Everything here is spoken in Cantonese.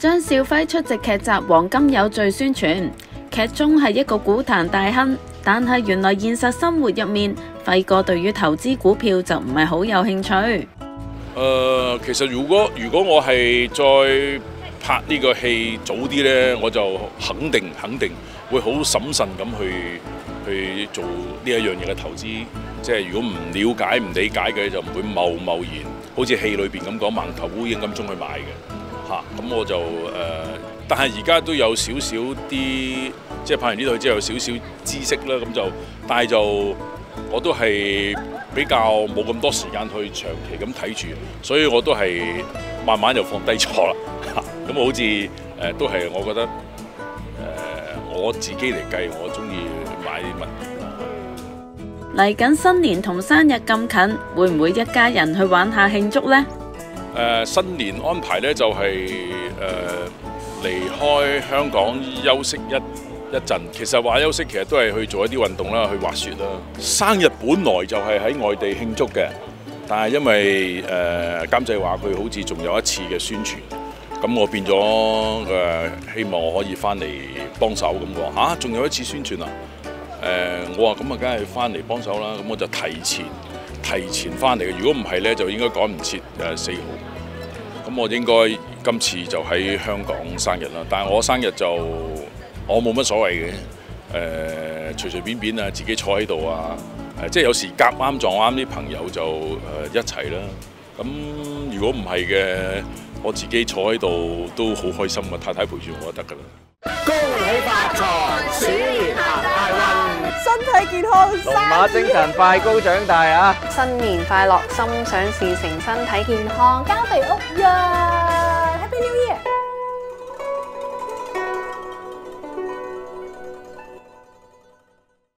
張兆輝出席劇集《黃金有罪》宣傳，劇中係一個股壇大亨，但係原來現實生活入面，輝哥對於投資股票就唔係好有興趣。 其實如果我係再拍呢個戲早啲呢，我就肯定會好審慎咁去做呢一樣嘢嘅投資。即係如果唔了解、唔理解嘅，就唔會貿然好似戲裏邊咁講盲頭烏蠅咁衝去買嘅嚇。咁我就但係而家都有少少啲，即係拍完呢套之後有少少知識啦。咁就，但係就我都係比較冇咁多時間去長期咁睇住，所以我都係慢慢就放低咗啦。咁好似都係我覺得我自己嚟計，我中意買啲乜。 嚟緊新年同生日咁近，會唔會一家人去玩下慶祝呢？ 新年安排呢就係離開香港休息一陣。其實話休息，其實都係去做一啲運動啦，去滑雪啦。生日本來就係喺外地慶祝嘅，但係因為監製話佢好似仲有一次嘅宣傳，咁我變咗希望我可以翻嚟幫手咁講嚇，仲有一次宣傳啊！我話咁啊，梗係翻嚟幫手啦，咁我就提前翻嚟嘅。如果唔係呢，就應該趕唔切4號。咁我應該今次就喺香港生日啦，但係我生日就我冇乜所謂嘅，隨隨便便啊，自己坐喺度啊，即係有時夾啱撞啱啲朋友就一齊啦。咁如果唔係嘅，我自己坐喺度都好開心啊，太太陪住我就得㗎啦。 恭喜發財，鼠年行大運， 身體健康， 龍馬精神，快高長大啊！ 新年快樂，心想事成，身體健康，交地屋呀！